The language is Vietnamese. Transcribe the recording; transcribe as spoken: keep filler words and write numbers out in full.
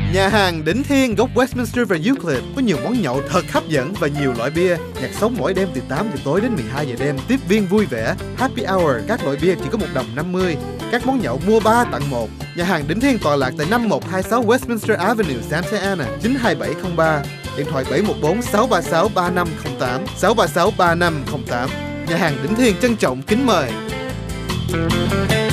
Nhà hàng Đỉnh Thiên góc Westminster và Euclid có nhiều món nhậu thật hấp dẫn và nhiều loại bia. Nhạc sống mỗi đêm từ tám giờ tối đến mười hai giờ đêm. Tiếp viên vui vẻ. Happy hour, các loại bia chỉ có một đồng năm mươi. Các món nhậu mua ba tặng một. Nhà hàng Đỉnh Thiên tọa lạc tại năm một hai sáu Westminster Avenue, Santa Ana, chín hai bảy không ba. Điện thoại bảy một bốn sáu ba sáu ba năm không tám, sáu ba sáu ba năm không tám. Nhà hàng Đỉnh Thiên trân trọng kính mời.